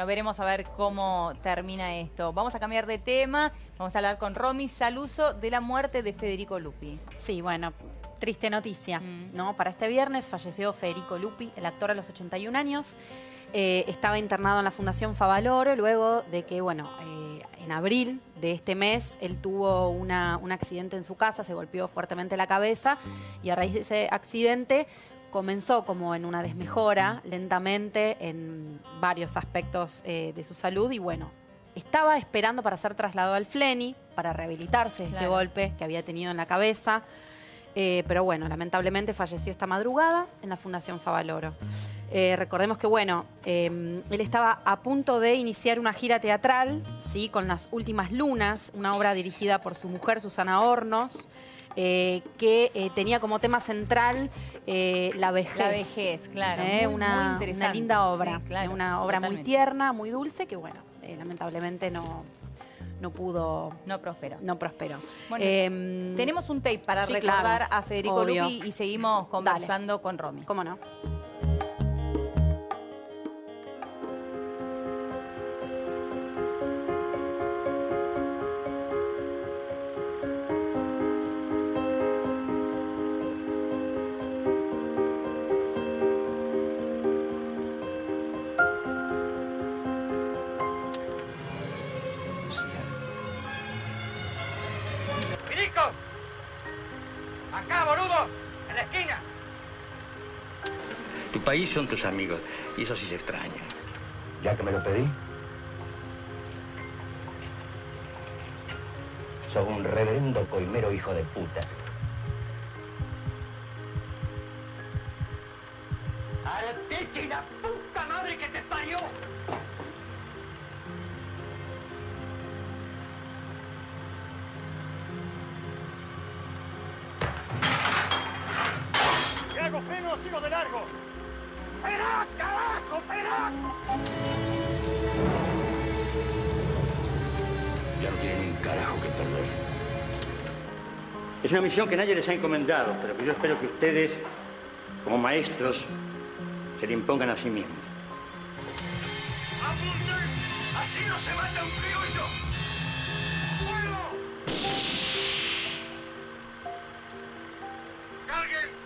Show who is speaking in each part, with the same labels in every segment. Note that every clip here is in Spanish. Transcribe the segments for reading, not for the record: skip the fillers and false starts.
Speaker 1: Bueno, veremos a ver cómo termina esto. Vamos a cambiar de tema. Vamos a hablar con Romy Saluso de la muerte de Federico Lupi.
Speaker 2: Sí, bueno, triste noticia, ¿no? Para este viernes falleció Federico Lupi, el actor a los 81 años. Estaba internado en la Fundación Favaloro luego de que, bueno, en abril de este mes él tuvo un accidente en su casa, se golpeó fuertemente la cabeza y a raíz de ese accidente comenzó como en una desmejora lentamente en varios aspectos de su salud y bueno, estaba esperando para ser trasladado al FLENI para rehabilitarse de este golpe que había tenido en la cabeza. Pero bueno, lamentablemente falleció esta madrugada en la Fundación Favaloro. Recordemos que, bueno, él estaba a punto de iniciar una gira teatral, ¿sí? Con Las Últimas Lunas, una obra dirigida por su mujer, Susana Hornos, que tenía como tema central la vejez.
Speaker 1: La vejez, claro.
Speaker 2: Muy interesante. Una linda obra,
Speaker 1: sí, claro,
Speaker 2: una obra muy tierna, muy dulce, que bueno, lamentablemente no prosperó. No prosperó.
Speaker 1: Bueno, tenemos un tape para recordar a Federico Lupi y seguimos conversando con Romy.
Speaker 2: ¿Cómo no?
Speaker 3: ¡Acá, boludo! ¡En la esquina!
Speaker 4: Tu país son tus amigos, y eso sí se extraña.
Speaker 3: Ya que me lo pedí. Sos un reverendo coimero hijo de puta. ¡Arteche y la puta madre que te parió! ¡Hago freno o sigo de largo! ¡Esperá, carajo, esperá!
Speaker 4: Ya no tienen un carajo que perder.
Speaker 5: Es una misión que nadie les ha encomendado, pero que yo espero que ustedes, como maestros, se le impongan a sí mismos.
Speaker 3: ¡Apunten! ¡Así no se mata un criollo! ¡Fuego! ¡Carguen!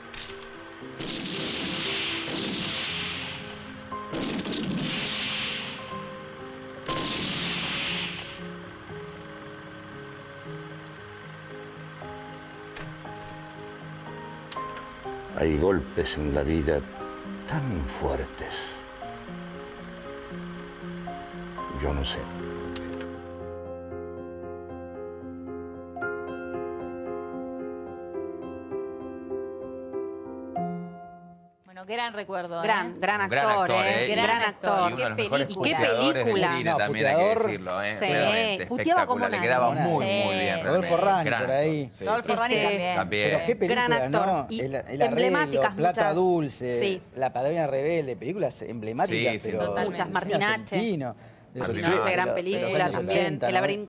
Speaker 4: Hay golpes en la vida tan fuertes. Yo no sé.
Speaker 1: Gran recuerdo,
Speaker 2: gran actor, gran actor.
Speaker 1: Qué película.
Speaker 6: No, también hay que decirlo,
Speaker 2: Sí, puteaba como
Speaker 6: le quedaba
Speaker 2: nadie.
Speaker 6: muy bien.
Speaker 7: Rodolfo Rani, por ahí.
Speaker 1: Rodolfo Rani también.
Speaker 7: Pero qué película,
Speaker 2: gran actor.
Speaker 7: ¿no?
Speaker 2: Y
Speaker 7: el
Speaker 2: emblemáticas,
Speaker 7: Arreglo, Plata
Speaker 2: muchas.
Speaker 7: Dulce,
Speaker 2: Sí.
Speaker 7: La Padrina Rebelde, películas emblemáticas,
Speaker 6: Sí,
Speaker 7: pero
Speaker 2: muchas. Martinache.
Speaker 7: argentino.
Speaker 2: Martinache, gran película también. El laberinto